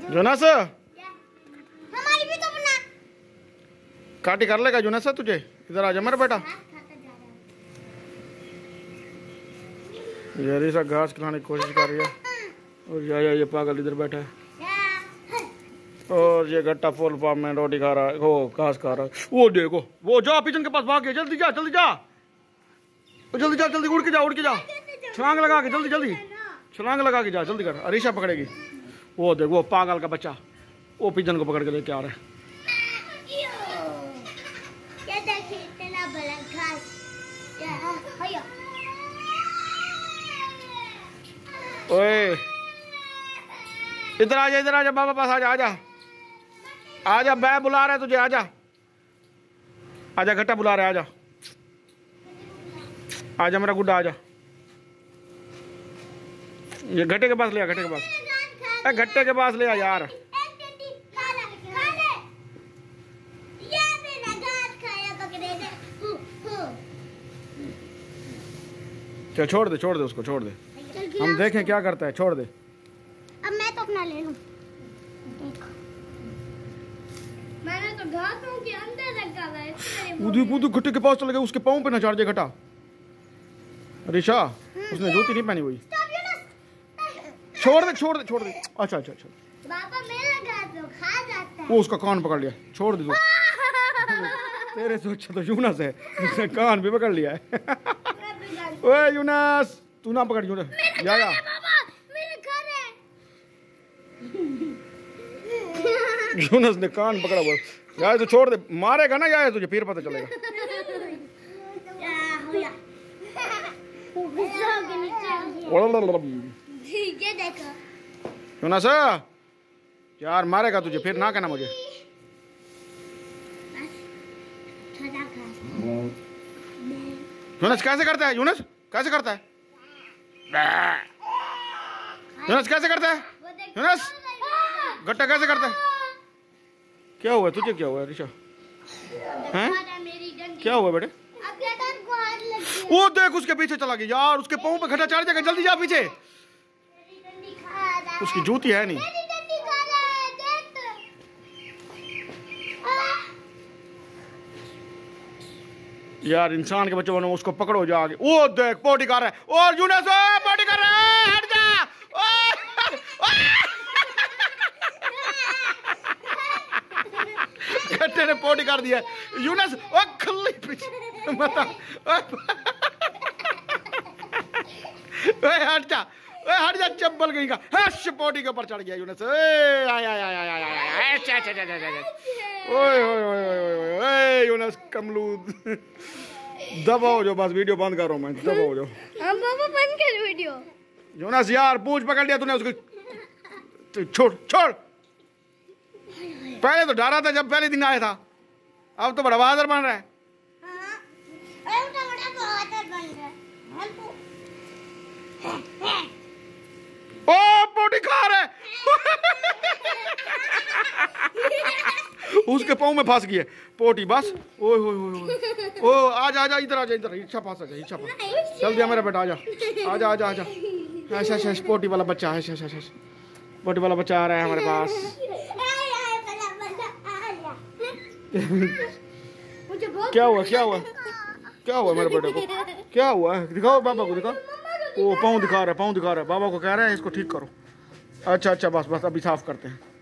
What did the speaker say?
Jonas हमारी भी तो बना। काटी कर लेगा जोनास तुझे। इधर आ जा मेरा बेटा। ये अरीशा घास खिलाने की कोशिश कर रही है और ये पागल इधर बैठा है और ये गट्टा फुल फार्म में रोटी खा रहा है, वो घास खा रहा है। वो देखो वो जा पिजन के पास भाग के, जल्दी जा जल्दी जा जल्दी जा, जल्दी उड़ के जा छलांग लगा के, जल्दी जल्दी छलांग लगा के जा, जल्दी कर। अरीशा पकड़ेगी। वो देखो वो पागल का बच्चा वो पिजन को पकड़ के लेके आ रहा है। ओए इधर आ जा बाबा पास आ जा मैं बुला रहा है तुझे, आ जा घट्टा बुला रहा है, आ जा मेरा गुड्डा, आ जा। ये घट्टे के पास ले आ, घट्टे के पास ले आ यार। चल छोड़ दे उसको, छोड़ दे, हम देखें क्या करता है, छोड़ दे। अब मैं तो अपना ले लूं। मैंने तो घासों के अंदर रखा है। कूदू घट्टे के पास चले गए, उसके पाँव पे ना चढ़ जाए घटा। अरीशा उसने जूती नहीं पहनी हुई। छोड़ दे अच्छा पापा मेरा घास तो खा जाता है। वो उसका कान पकड़ लिया, छोड़ दे तू। तेरे से अच्छा तो यूनस है, उसने कान भी पकड़ लिया है। ओए यूनस तू ना पकड़, यूनस जा यूनस ने कान पकड़ा हुआ। यार तू छोड़ दे, मारेगा ना यार तुझे फिर पता चलेगा। यूनस यार मारेगा तुझे फिर, ना कहना मुझे। यूनस कैसे करता है, यूनस कैसे करता है, यूनस कैसे करता है, यूनस गट्टा कैसे करता है। क्या हुआ तुझे, क्या हुआ ऋषा हैं, क्या हुआ बेटे। वो देख उसके पीछे चला गया यार, उसके पाँव पे घटा चढ़ जाएगा, जल्दी जा पीछे। उसकी जूती है नहीं। यार इंसान के बच्चे बनो, उसको पकड़ो जा आगे। वो देख पोटी कर रहा है, और यूनस पोटी कर रहा है, हट जा। गट्टे ने पोटी कर दिया यूनस। ओ खल्ली पीछे बता, हट जा चप्पल गई का। हश पोटी के ऊपर चढ़ गया यूनस। ओए यूनस कमलूद। दबाओ जो, बस वीडियो बंद कर रहा हूं मैं, दबाओ जो। पापा बंद कर वीडियो। यूनस यार पूंछ पकड़ लिया तूने उसको, छोड़। पहले तो डरा था जब पहले दिन आया था, अब तो बड़ा बहादुर बन रहा है। ओ पोटी खा रहा है। उसके पाँव में फंस गई है पोटी बस। ओए आजा इधर इच्छा पास जल्दी मेरा बेटा आजा। पोटी वाला बच्चा है, पोटी वाला बच्चा आ रहा है हमारे पास। क्या हुआ मेरे बेटे को, क्या हुआ है, दिखाओ बाबा को, दिखाओ। वो पाँव दिखा रहा है, बाबा को कह रहा है इसको ठीक करो। अच्छा बस अभी साफ करते हैं।